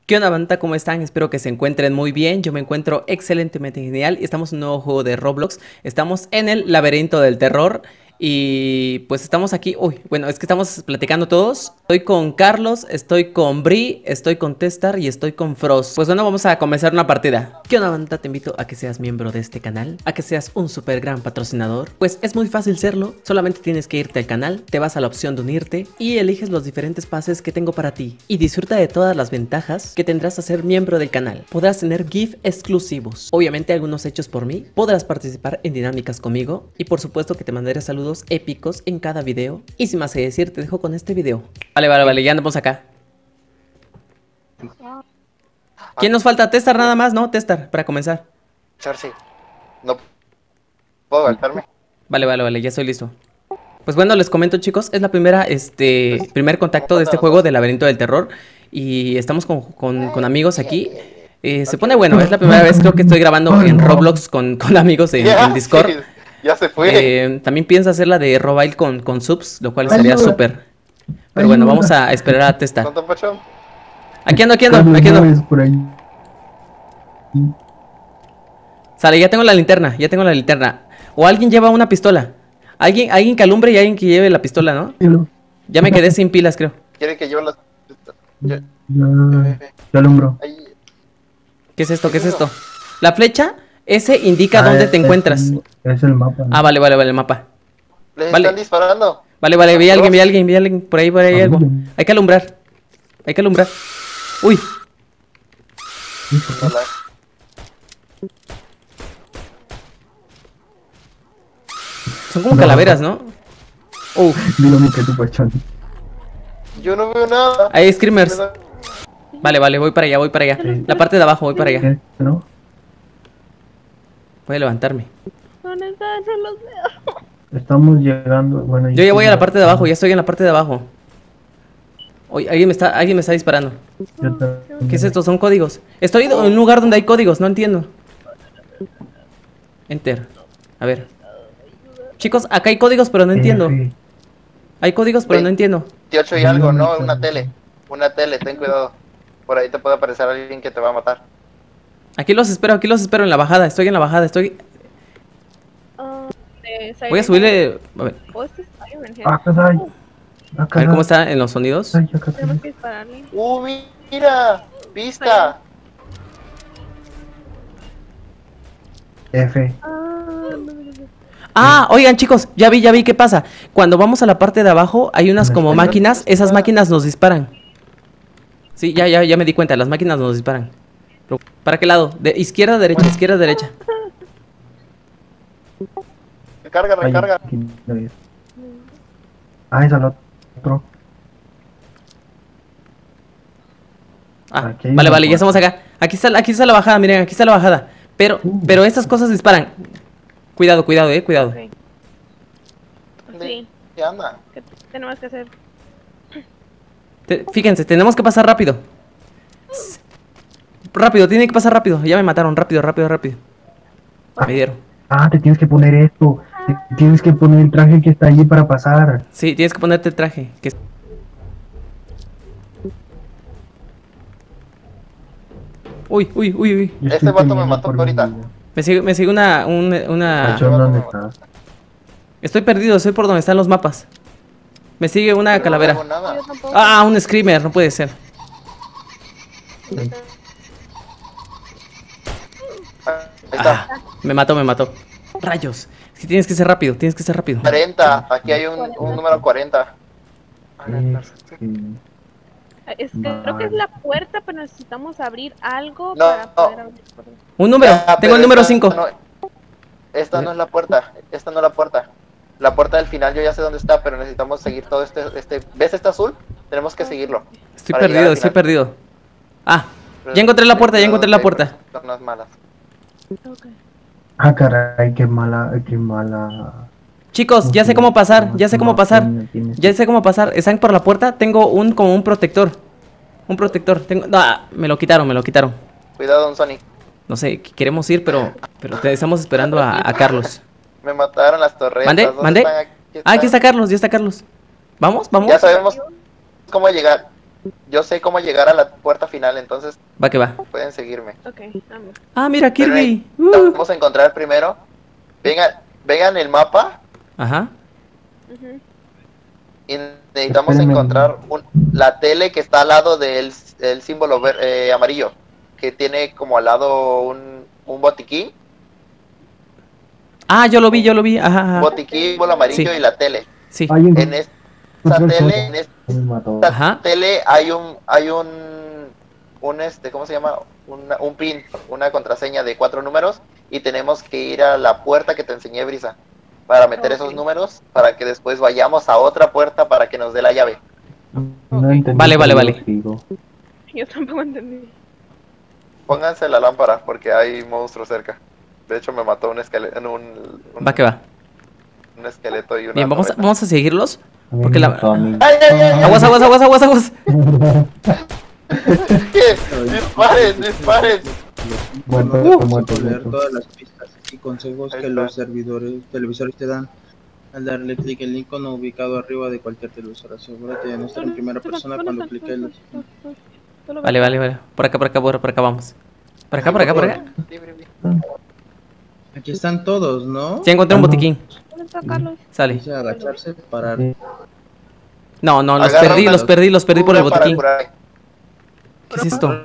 ¿Qué onda, banda? ¿Cómo están? Espero que se encuentren muy bien. Yo me encuentro excelentemente genial y estamos en un nuevo juego de Roblox. Estamos en el laberinto del terror y pues estamos aquí. Uy, bueno, es que estamos platicando todos. Estoy con Carlos, estoy con Bri, estoy con Testar y estoy con Frost. Pues bueno, vamos a comenzar una partida. ¿Qué onda, banda? Te invito a que seas miembro de este canal, a que seas un super gran patrocinador. Pues es muy fácil serlo, solamente tienes que irte al canal, te vas a la opción de unirte y eliges los diferentes pases que tengo para ti. Y disfruta de todas las ventajas que tendrás a ser miembro del canal. Podrás tener GIF exclusivos, obviamente algunos hechos por mí, podrás participar en dinámicas conmigo y por supuesto que te mandaré saludos épicos en cada video. Y sin más que decir, te dejo con este video. Vale, ya andamos acá. ¿Quién nos falta? Testar nada más, ¿no? Testar, para comenzar. Sí. No puedo saltarme. Vale, ya estoy listo. Pues bueno, les comento, chicos, es la primera, primer contacto de este juego del laberinto del terror. Y estamos con amigos aquí. Se pone bueno, es la primera vez creo que estoy grabando en Roblox con amigos en Discord. Ya se fue. También pienso hacer la de Robail con subs, lo cual sería súper. Pero bueno, vamos a esperar a testar. ¿Cuánto, Pachón? Aquí ando. Sale, ya tengo la linterna. O alguien lleva una pistola. Alguien que alumbre y alguien que lleve la pistola, ¿no? Ya me quedé sin pilas, creo. ¿Quiere que yo las... Yo alumbro. Ahí. ¿Qué es esto? La flecha, ese indica dónde te encuentras. Es el mapa, ¿no? Ah, vale, el mapa. Les Vale. están disparando. Vale, vi a alguien, por ahí hay algo. Hay que alumbrar. Uy, Hola. son como calaveras, ¿no? Dilo que tu pachón. Yo no veo nada. Hay screamers. Vale, voy para allá. La parte de abajo, voy para allá. ¿Qué? ¿No? Voy a levantarme. ¿Dónde están? No los veo. Estamos llegando. Bueno, Yo ya voy a la parte de abajo, ya estoy en la parte de abajo. Oye, alguien me está disparando. ¿Qué es esto? Son códigos. Estoy en un lugar donde hay códigos, no entiendo. Enter. A ver. Chicos, acá hay códigos, pero no entiendo. Hay códigos, pero no entiendo. 28 y algo, ¿no? Una tele, ten cuidado. Por ahí te puede aparecer alguien que te va a matar. Aquí los espero en la bajada. Estoy en la bajada, Voy a subirle. A ver, a ver cómo está en los sonidos. Tenemos que dispararle. Mira, pista. F. Ah, oigan, chicos, ya vi qué pasa. Cuando vamos a la parte de abajo hay unas como máquinas, esas máquinas nos disparan. Sí, ya me di cuenta, las máquinas nos disparan. Pero, ¿para qué lado? De izquierda, derecha. Recarga. Ah, es al otro. Ah, Aquí hay vale, una ya estamos acá. Aquí está la bajada, miren, aquí está la bajada. Pero estas cosas disparan. Cuidado. Ok. Sí, ¿Qué anda? ¿qué tenemos que hacer? Fíjense, tenemos que pasar rápido. Rápido, tiene que pasar rápido. Ya me mataron, rápido. Me dieron. Ah, te tienes que poner esto. Te tienes que poner el traje que está allí para pasar. Sí, tienes que ponerte el traje. Uy. Yo Este estoy vato me temiendo mató por mi ahorita. vida. Me sigue una... Pachón, ¿dónde estás? Estoy perdido, soy por donde están los mapas. Me sigue una calavera. No hago nada. Yo tampoco. Ah, un screamer, no puede ser. Ahí está. Me mató. Rayos. Es que tienes que ser rápido. 40. Aquí hay un número 40. Creo que es la puerta, pero necesitamos abrir algo No, para poder abrir. Un número, Ya, tengo el pero número esta 5. Esta no es la puerta. La puerta del final yo ya sé dónde está, pero necesitamos seguir todo este. ¿Ves este azul? Tenemos que seguirlo. Estoy para llegar al perdido. final. Ah, ya encontré la puerta, Son las malas. Ok. Ah, caray, qué mala. Chicos, ya sé cómo pasar. ¿Están por la puerta? Tengo como un protector. Me lo quitaron. Cuidado, don Sonic. No sé, queremos ir, pero te estamos esperando a Carlos. Me mataron las torretas. ¿Dónde ¿Mandé? están? Ah, aquí está Carlos, ya está Carlos. ¿Vamos? Ya sabemos cómo llegar. Yo sé cómo llegar a la puerta final, entonces Va que va. pueden seguirme. Ok, vamos. Ah, mira, Kirby. Vamos a encontrar primero. Vengan el mapa Ajá. Ujú. y necesitamos Espérenme. encontrar la tele que está al lado del el símbolo amarillo, que tiene como al lado un botiquín. Ah, yo lo vi. Ajá, ajá. Botiquín, símbolo amarillo Sí. y la tele. Sí. Ay, En esta tele, en esta me mató. Ajá. tele hay un ¿cómo se llama? Un pin, una contraseña de 4 números y tenemos que ir a la puerta que te enseñé, Brisa, para meter esos números, para que después vayamos a otra puerta para que nos dé la llave. No entendí. Vale, vale, lo vale. que digo. Yo tampoco entendí. Pónganse la lámpara porque hay monstruos cerca. De hecho me mató un esqueleto, Va que va. un esqueleto y una Bien, torreta. vamos a seguirlos. A mí Porque me la- mató a mí. ¡Ay, ay, ay! Aguas. ¡Disparen! Muerto, Bueno, muerto, leer muerto. todas las pistas y consejos Ahí que está. los televisores te dan. Al darle clic en el icono ubicado arriba de cualquier televisor, asegúrate de no estar en primera persona cuando cliques los... Vale. Por acá vamos. Por acá. Aquí están todos, ¿no? Ya encontré un botiquín. ¿Dónde está Carlos? Sale. Dice agacharse, parar. Sí. No, los Agarra perdí una- por el Cubre para botiquín. curar. ¿Qué es esto?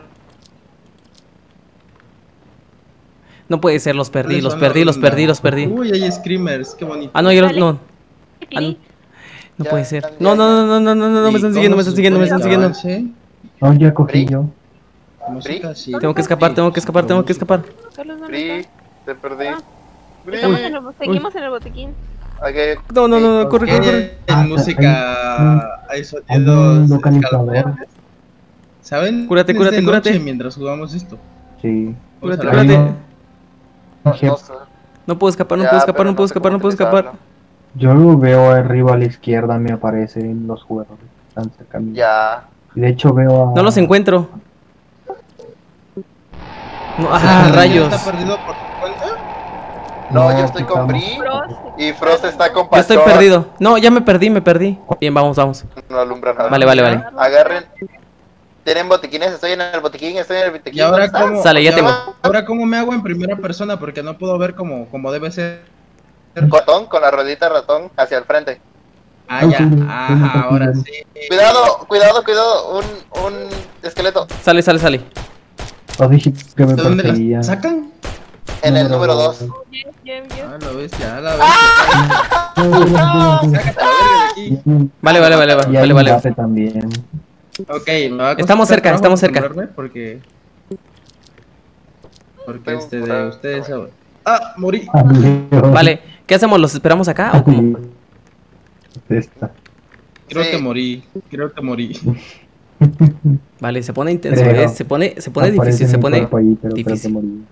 No puede ser, los perdí. ¿Cuáles son Los perdí. Uy, hay screamers, qué bonito. Ah, no, yo Dale. no. Clic. No Ya, puede ser. ya, No, me ¿Y están cómo siguiendo, me se están siguiendo. supone que avance? No, ya cogí yo. Música, sí. Tengo que escapar. Carlos, ¿dónde Bri, está? te perdí. Ah. Bri. Seguimos en el botiquín. Ok. No, corre. En música hay Hay sonidos un localizador. escalofriantes. ¿Saben? Cúrate, Es cúrate, de cúrate. noche mientras jugamos esto. Sí. Vamos a la- Cúrate. No sé. No puedo escapar, Ya, pero no sé cómo utilizarlo. Yo lo veo arriba a la izquierda, me aparecen los jugadores. Están cerca mío. Ya. De hecho veo a... No los encuentro. No, ¿Alguien rayos. ¿Está perdido por tu cuenta? No, yo estoy con estamos- Bri Frost. y Frost está con Yo estoy Pachón. perdido. No, ya me perdí. Bien, vamos. No alumbra nada. Vale. Agarren. ¿Tienen botiquines? Estoy en el botiquín. ¿Y ahora ¿Dónde cómo, Sale, ya y tengo. ahora cómo me hago en primera persona? Porque no puedo ver como debe ser. está? Ratón, con la ruedita ratón hacia el frente. Ah, ya. Ajá, ahora sí. Cuidado. Un esqueleto. Sale. Os dije que me ¿De dónde perseguía. la sacan? En el número 2. Bien. Ah, la bestia, la bestia. Sácate la verga de aquí. Vale. Y hay un base también. Ok, me va a costar Estamos cerca, trabajo estamos cerca. acostumbrarme Porque Tengo de curado. ustedes ahora. Ah, morí. Adiós. Vale, ¿qué hacemos? ¿Los esperamos acá o cómo? Esta. Creo Sí. que morí. Vale, se pone intenso, Pero- se pone difícil, Aparece se mi pone cuerpo ahí, pero creo que difícil. morí.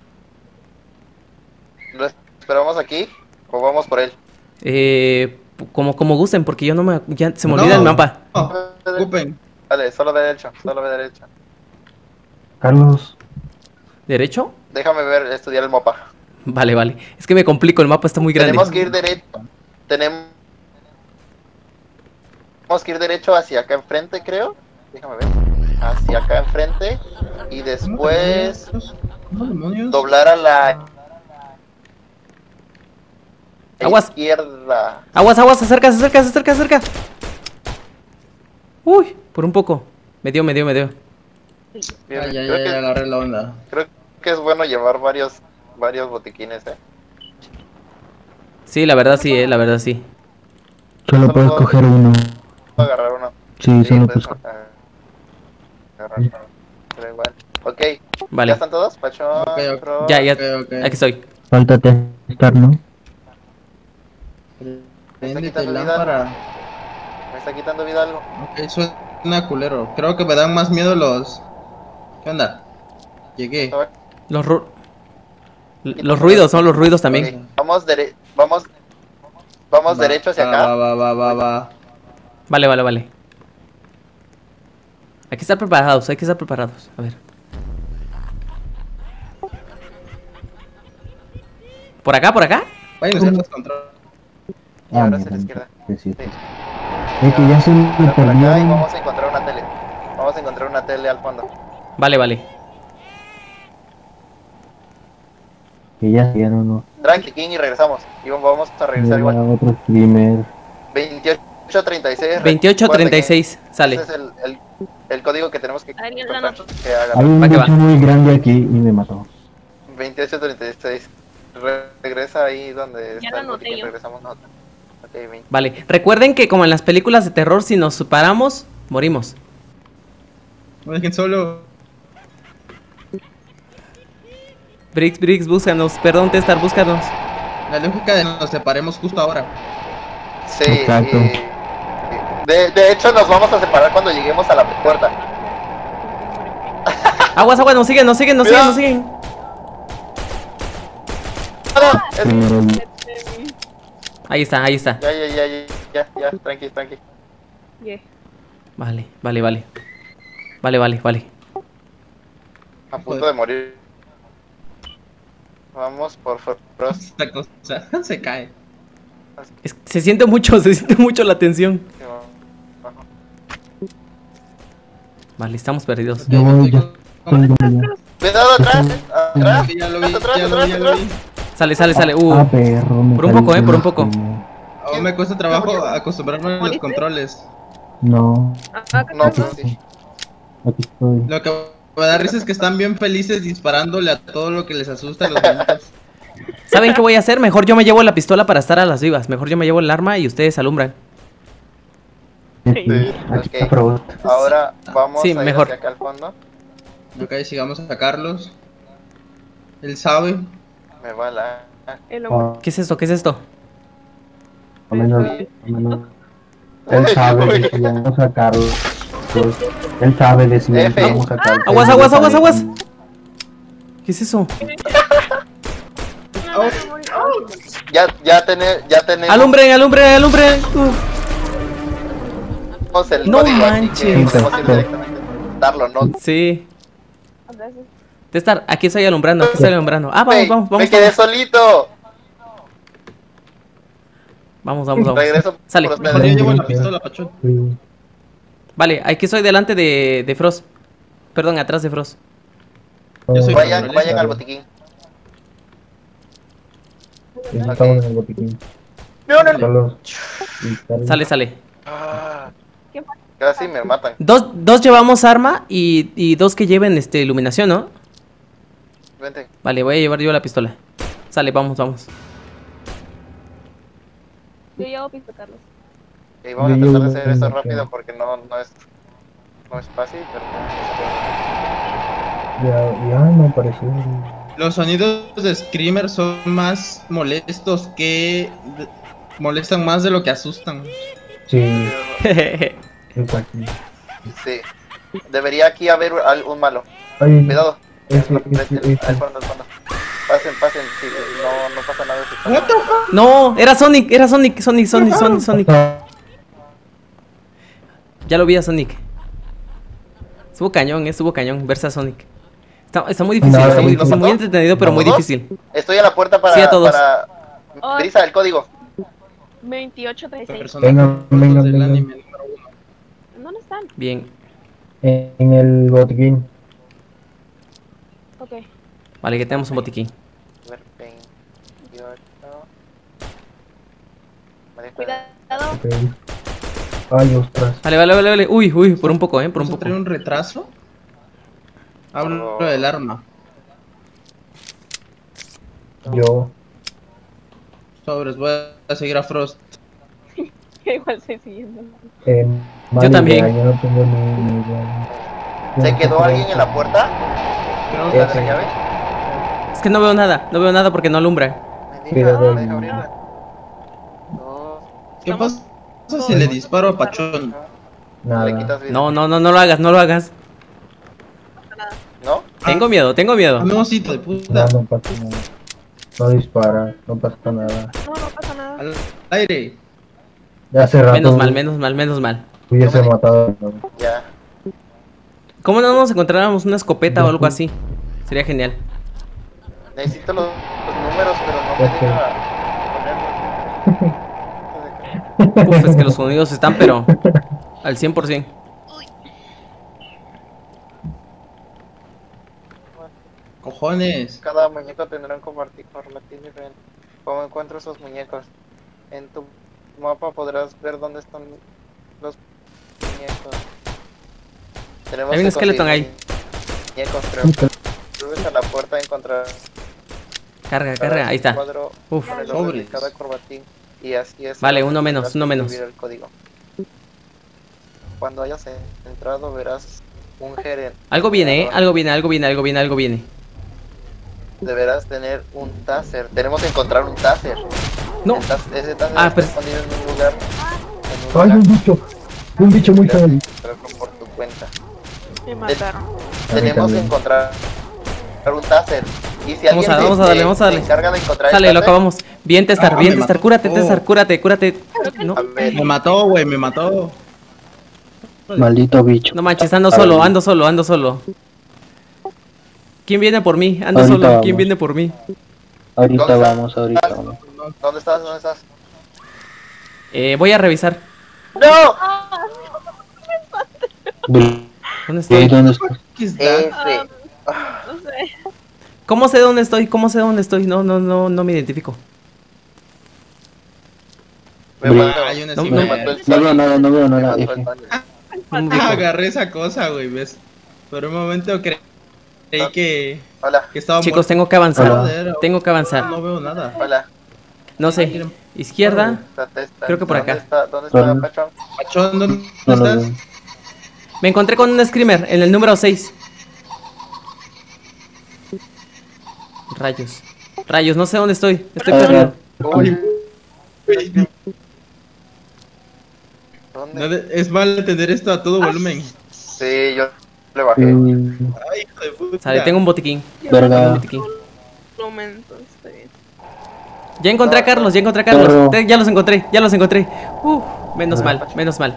¿Lo esperamos aquí o vamos por él? Como gusten, porque yo ya se me olvida el mapa. No, ocupen. Vale, solo derecho. Carlos, ¿Derecho? Déjame estudiar el mapa. Vale. Es que me complico, el mapa está muy grande. Tenemos que ir derecho. Tenemos que ir derecho hacia acá enfrente, creo. Déjame ver. Hacia acá enfrente. Y después ¿Cómo demonios? doblar a la Aguas. izquierda. Aguas, se acerca. Uy, por un poco. Me dio. Bien, Ah, ya, creo, que, agarré la onda. creo que es bueno llevar varios botiquines, Sí, la verdad sí. solo puedes coger uno. Puedo agarrar uno. Sí, solo puedes puedes agarrar uno. Pero igual. Ok. Vale, ¿Ya están todos? Pachón, Ok. Frost. ya, Ok. aquí estoy. Falta testar, ¿no? Préndete quitando vida. lámpara. Me está quitando vida algo. Ok, suena culero. Creo que me dan más miedo los... ¿Qué onda? Llegué. Los ruidos, ¿no? Los ruidos también. Ok, Vamos derecho hacia acá. Va. Vale. Hay que estar preparados. A ver. ¿Por acá? Vayan a hacer los controles. Y ahora mira, hacia la izquierda. sí. Sí. Es que ya se me Por acá y perdieron. vamos a encontrar una tele. Vamos Vamos a encontrar una tele al fondo. Vale, vale. Que ya no, no. Tranqui, King, y regresamos. Y vamos a regresar Llega igual. otro streamer. 2836. 2836, sale. Ese es el código que tenemos que Alguien encontrar, la que haga. Hay un Va que va. bicho muy grande aquí y me mató. 2836. Regresa ahí donde Ya está lo el anoté botiquín, yo. regresamos nosotros. Ok, 20. Vale. Recuerden que como en las películas de terror, si nos separamos, morimos. No dejen solo. Brix, búscanos. Perdón, Testar, búscanos. La lógica de nos separemos justo ahora. Sí, Exacto. de hecho nos vamos a separar cuando lleguemos a la puerta. Aguas, nos siguen. No, es- Primero, Ahí está. ya, tranqui. Yeah. Vale. A punto de morir. Vamos por Frost. Esta cosa se cae. Se siente mucho la tensión. Vale, estamos perdidos. yo voy, ya estoy donde ya. Cuidado atrás, atrás. Ya lo vi, Atrás. ya lo vi. Sale. Ah, perro, me Por un caí poco, por un el poco. streamer. Aún me cuesta trabajo acostumbrarme a los controles. No, No, pues sí. aquí estoy. Lo que me da risa es que están bien felices disparándole a todo lo que les asusta a los niños. ¿Saben qué voy a hacer? Mejor yo me llevo la pistola para estar a las vivas. Mejor yo me llevo el arma y ustedes alumbran. Aquí ok. está Frost. Ahora vamos Sí, a ir mejor. hacia acá al fondo. Ok, sigamos a Carlos. Él sabe. Me va la... El hombre. Ah, ¿Qué es esto? a menos. Él sabe de si vamos a Carlos. Él sabe de si F. vamos a Carlos. Aguas. ¿Qué es eso? Ya tenemos Alumbren. el No código aquí manches. que podemos ir directamente. Darlo, ¿no? Sí. Gracias. Testar, aquí estoy alumbrando. Ah, Güey, vamos. Me quedé solito. Vamos. Regreso Sale. por Mejor yo ustedes. llevo la pistola, Pachón. Sí. Vale, aquí estoy delante de Frost. Perdón, atrás de Frost. Yo soy- Vayan al botiquín. Sí, estamos en el botiquín. No. Carlos. Sale. Ah, ¿Qué pasa? casi me matan. Dos llevamos arma y dos que lleven iluminación, ¿no? Vente. Vale, voy a llevar yo la pistola. Sale, vamos. Yo llevo pisto, Carlos. Y vamos a Yo tratar de no hacer esto tengo rápido que- porque no es fácil, pero Ya me pareció. Los sonidos de Screamer son más molestos que... molestan más de lo que asustan. Sí, exacto. sí. Debería aquí haber un malo. Ay, Cuidado. ese. Al fondo. Pasen, sí, no pasa nada si están- What the fuck? No, era Sonic. Sonic. Ya lo vi a Sonic. Estuvo cañón verse a Sonic. Está muy difícil, No, está muy ¿los difícil, muy mató? entretenido, pero muy ¿Todos? difícil. Estoy a la puerta para... Sí, a todos. para... Brisa, el código. 2836. Personajes Venga. del anime número 1. ¿Dónde están? Bien, En el botiquín. Ok. vale, que tenemos un botiquín. A ver, 28. Vale, Cuidado. Ok. Ay, ostras. Vale. Uy, por un poco, por un ¿Vamos a poco. traer un retraso? Hablo del arma. Yo. Sobres, voy a seguir a Frost. Igual estoy siguiendo. Vale, también. ya, yo no tengo ni idea. ¿Se quedó alguien en la puerta? Creo ¿La que de la llave? Es que no veo nada porque no alumbra. Cuidado. Me deja abrirla. Dos. ¿Qué pasa si le disparo a Pachón? Le Nada. quitas vida. No lo hagas. ¿No? Tengo miedo. Amigosito de No, puta. no pasa nada. No dispara, no pasa nada. No pasa nada. Al aire. Ya hace rato. Menos mal. Hubiese matado. Ya. ¿Cómo no nos encontráramos una escopeta o algo así? Sería genial. Necesito los números, pero no me Ok. deja ponerlos. Uf, es que los sonidos están, pero al 100%. Cojones. Cada muñeco tendrá un compartir diferente. ¿Cómo encuentro esos muñecos? En tu mapa podrás ver dónde están los muñecos. Tenemos Hay un que esqueleto conseguir ahí. muñecos, creo. Subes a la puerta y encontrarás Carga, ahí está. un cuadro Uf. con el nombre de Sobres. cada corbatín. Y así es. Vale, como uno menos, tendrás uno que menos. escribir el código. Cuando hayas entrado verás un gerente. Algo viene, algo viene. Deberás tener un taser. Tenemos que encontrar un taser. No. Ese taser Ah, está pues- escondido en un lugar. ¡Ay, un bicho muy feo! Encontrarlo por tu cuenta. Me mataron. Tenemos que encontrar un taser. Y si alguien Vamos a darle. se encarga de encontrar Sale, el lo taser, acabamos. Bien, Testar, me mató. cúrate. No, a ver, Me mató, güey, me mató. Maldito bicho. no manches, ando solo. ¿Quién viene por mí? Ando Ahorita solo, vamos. ¿quién viene por mí? Ahorita ¿Dónde vamos. ¿dónde estás? ¿Dónde estás? Voy a revisar. ¡No! ¿Dónde ¿Y estoy? dónde está? ¿Qué está? Ese. No sé. ¿Cómo sé dónde estoy? No me identifico. Me Bri- mató. Hay una No, sí, no, me- Me mató el No veo Sonic. nada, no veo Me nada. mató el F. Sonic. No me ubico. agarré esa cosa, güey, ¿ves? Por un momento creí que Hola, estaba Chicos, muerto. tengo que avanzar. Joder, No No veo nada. hola. No sé. Izquierda. Creo que por acá. ¿Dónde está Hola. Pachón? Pachón, ¿dónde No lo estás? veo. Me encontré con un screamer en el número 6. Rayos, no sé dónde estoy. Estoy Ah, perdido. Uy, No ¿dónde? es mal tener esto a todo volumen. Sí, yo le bajé. Ay, hijo de puta. Sale, tengo un botiquín. Verga. Momento, está bien. Ya encontré a Carlos. Perro. Ya los encontré. Menos mal.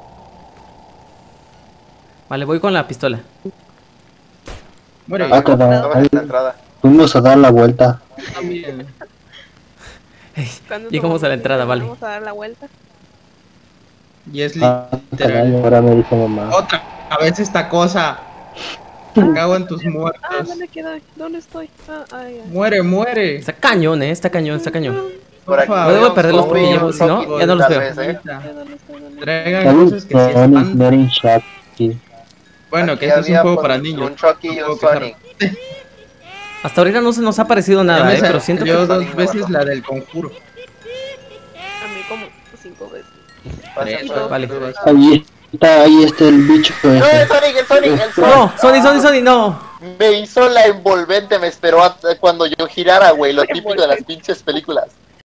Vale, voy con la pistola. Muere. Ah, cabrón. Estaba en la entrada. Fuimos a dar la vuelta. También. ¿Cuándo Llegamos a la entrada, vale. Vamos a dar la vuelta. Y es Ah, literal. caray, ahora me dijo mamá. Otra vez esta cosa. Me cago en tus Ah, muertos. ¿dónde queda? ¿Dónde estoy? Ah, ay, ay. Muere. Está cañón, está cañón. Por aquí favor. No debo perder los zombie, porque un si no, zombie, ya no los tal veo. vez, ¿eh? ¿Dónde estoy? Traigan Hay cosas que se espantan. un chat aquí. Bueno, Aquí que este es un había, juego pues, para niños. Un Chucky y No un puedo Sonic. Hasta ahorita no se nos ha parecido Ya nada, me pero siento salió que... dos veces la del conjuro. A mí como 5 veces. Pasen, Vale. Ahí está el bicho. No, ese. el Sonic. No, Sony, no. Me hizo la envolvente, me esperó cuando yo girara, güey, lo típico de las pinches películas.